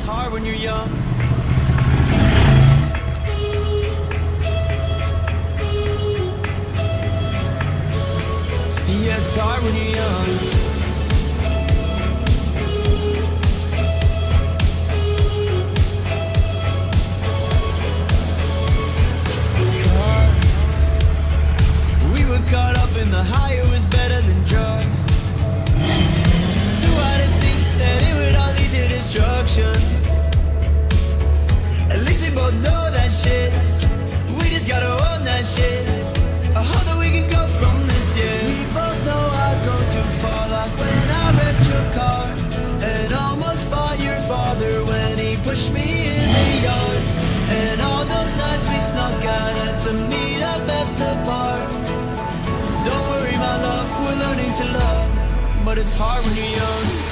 it's hard when you're young. Yeah, it's hard when you're young. Caught up in the higher was better than drugs. Too hard to see that it would all lead to destruction. At least we both know that shit. We just gotta own that shit. How that we can go from this, yeah. We both know I'd go too far. Like when I wrecked your car and almost fought your father when he pushed me in the yard. And all those nights we snuck out had to meet up at the park. Don't worry, my love, we're learning to love, but it's hard when you're young.